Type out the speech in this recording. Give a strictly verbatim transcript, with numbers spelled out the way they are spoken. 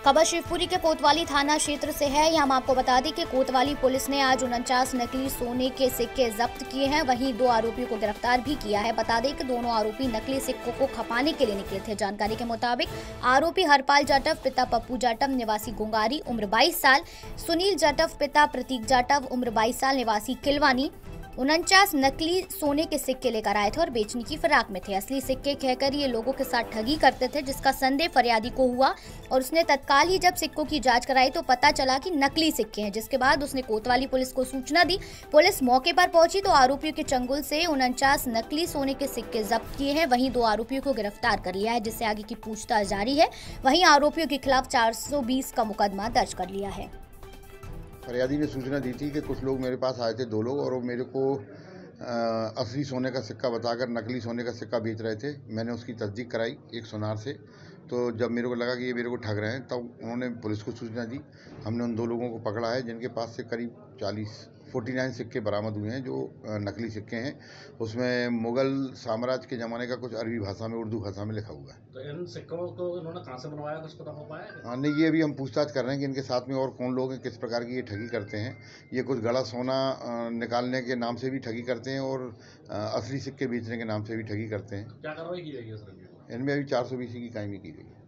खबर शिवपुरी के कोतवाली थाना क्षेत्र से है। यहाँ हम आपको बता दें कि कोतवाली पुलिस ने आज उनचास नकली सोने के सिक्के जब्त किए हैं, वहीं दो आरोपियों को गिरफ्तार भी किया है। बता दें कि दोनों आरोपी नकली सिक्कों को खपाने के लिए निकले थे। जानकारी के मुताबिक आरोपी हरपाल जाटव पिता पप्पू जाटव निवासी गुंगारी उम्र बाईस साल, सुनील जाटव पिता प्रतीक जाटव उम्र बाईस साल निवासी किलवानी उनचास नकली सोने के सिक्के लेकर आए थे और बेचने की फिराक में थे। असली सिक्के कहकर ये लोगों के साथ ठगी करते थे, जिसका संदेह फरियादी को हुआ और उसने तत्काल ही जब सिक्कों की जांच कराई तो पता चला कि नकली सिक्के हैं, जिसके बाद उसने कोतवाली पुलिस को सूचना दी। पुलिस मौके पर पहुंची तो आरोपियों के चंगुल से उनचास नकली सोने के सिक्के जब्त किए हैं। वहीं दो आरोपियों को गिरफ्तार कर लिया है, जिससे आगे की पूछताछ जारी है। वहीं आरोपियों के खिलाफ चार सौ बीस का मुकदमा दर्ज कर लिया है। फरियादी ने सूचना दी थी कि कुछ लोग मेरे पास आए थे, दो लोग, और वो मेरे को आ, असली सोने का सिक्का बताकर नकली सोने का सिक्का बेच रहे थे। मैंने उसकी तस्दीक कराई एक सुनार से। तो जब मेरे को लगा कि ये मेरे को ठग रहे हैं, तब उन्होंने पुलिस को सूचना दी। हमने उन दो लोगों को पकड़ा है, जिनके पास से करीब चालीस उनचास सिक्के बरामद हुए हैं, जो नकली सिक्के हैं। उसमें मुगल साम्राज्य के ज़माने का कुछ अरबी भाषा में, उर्दू भाषा में लिखा हुआ है। तो इन सिक्कों को इन्होंने कहाँ से बनवाया, कुछ पता हो पाया? हाँ, नहीं, ये अभी हम पूछताछ कर रहे हैं कि इनके साथ में और कौन लोग हैं, किस प्रकार की ये ठगी करते हैं। ये कुछ गड़ा सोना निकालने के नाम से भी ठगी करते हैं और असली सिक्के बेचने के नाम से भी ठगी करते हैं। क्या कार्रवाई की जाएगी? इनमें अभी चार सौ बीसी की कायमी की गई है।